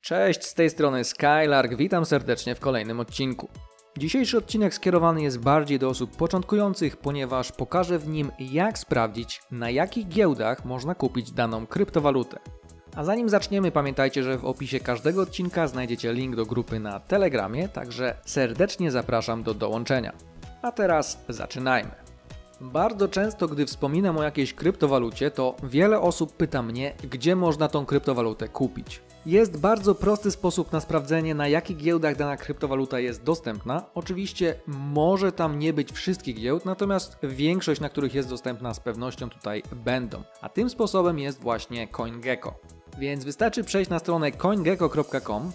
Cześć, z tej strony Skylark, witam serdecznie w kolejnym odcinku. Dzisiejszy odcinek skierowany jest bardziej do osób początkujących, ponieważ pokażę w nim, jak sprawdzić, na jakich giełdach można kupić daną kryptowalutę. A zanim zaczniemy, pamiętajcie, że w opisie każdego odcinka znajdziecie link do grupy na Telegramie, także serdecznie zapraszam do dołączenia. A teraz zaczynajmy. Bardzo często, gdy wspominam o jakiejś kryptowalucie, to wiele osób pyta mnie, gdzie można tą kryptowalutę kupić. Jest bardzo prosty sposób na sprawdzenie, na jakich giełdach dana kryptowaluta jest dostępna. Oczywiście może tam nie być wszystkich giełd, natomiast większość, na których jest dostępna, z pewnością tutaj będą. A tym sposobem jest właśnie CoinGecko. Więc wystarczy przejść na stronę coingecko.com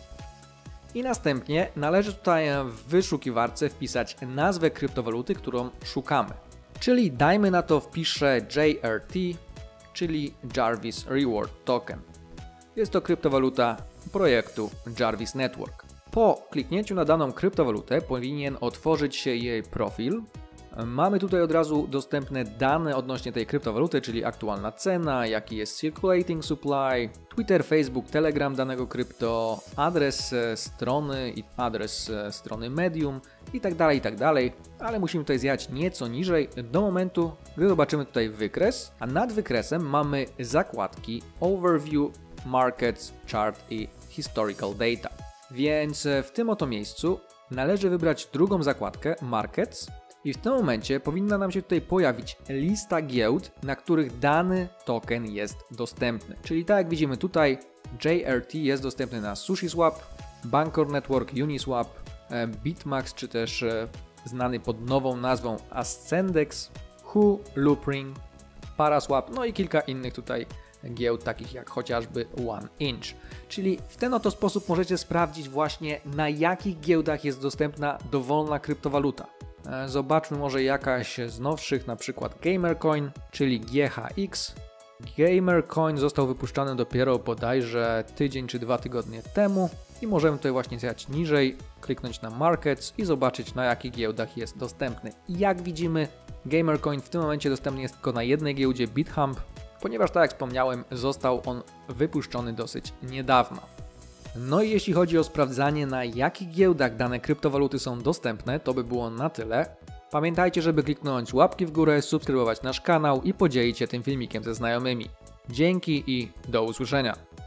i następnie należy tutaj w wyszukiwarce wpisać nazwę kryptowaluty, którą szukamy. Czyli dajmy na to wpiszę JRT, czyli Jarvis Reward Token. Jest to kryptowaluta projektu Jarvis Network. Po kliknięciu na daną kryptowalutę powinien otworzyć się jej profil. Mamy tutaj od razu dostępne dane odnośnie tej kryptowaluty, czyli aktualna cena, jaki jest circulating supply, Twitter, Facebook, Telegram danego krypto, adres strony i adres strony Medium itd., ale musimy tutaj zjechać nieco niżej do momentu, gdy zobaczymy tutaj wykres, a nad wykresem mamy zakładki Overview, Markets, Chart i Historical Data. Więc w tym oto miejscu należy wybrać drugą zakładkę Markets i w tym momencie powinna nam się tutaj pojawić lista giełd, na których dany token jest dostępny. Czyli tak jak widzimy tutaj, JRT jest dostępny na SushiSwap, Bancor Network, Uniswap, Bitmax, czy też znany pod nową nazwą Ascendex, Who, Loopring, Paraswap, no i kilka innych tutaj giełd, takich jak chociażby OneInch. Czyli w ten oto sposób możecie sprawdzić właśnie, na jakich giełdach jest dostępna dowolna kryptowaluta. Zobaczmy może jakaś z nowszych, na przykład Gamercoin, czyli GHX. Gamercoin został wypuszczony dopiero bodajże tydzień czy 2 tygodnie temu i możemy tutaj właśnie zjechać niżej, kliknąć na Markets i zobaczyć, na jakich giełdach jest dostępny. I jak widzimy, Gamercoin w tym momencie dostępny jest tylko na jednej giełdzie, BitHump, ponieważ tak jak wspomniałem, został on wypuszczony dosyć niedawno. No i jeśli chodzi o sprawdzanie, na jakich giełdach dane kryptowaluty są dostępne, to by było na tyle. Pamiętajcie, żeby kliknąć łapki w górę, subskrybować nasz kanał i podzielić się tym filmikiem ze znajomymi. Dzięki i do usłyszenia.